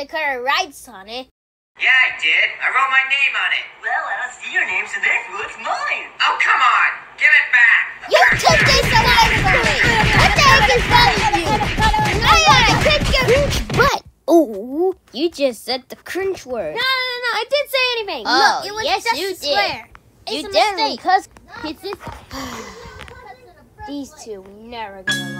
car rights on it. Yeah, I did. I wrote my name on it. Well, I don't see your name, so therefore it's mine. Oh, come on. Give it back. You took this away from me. What the heck is wrong with you? I want to kick your cringe butt. Oh, you just said the cringe word. No, I didn't say anything. Oh, Look, it was yes, just you a swear. did. It's You a did mistake. because it's this. These two never gonna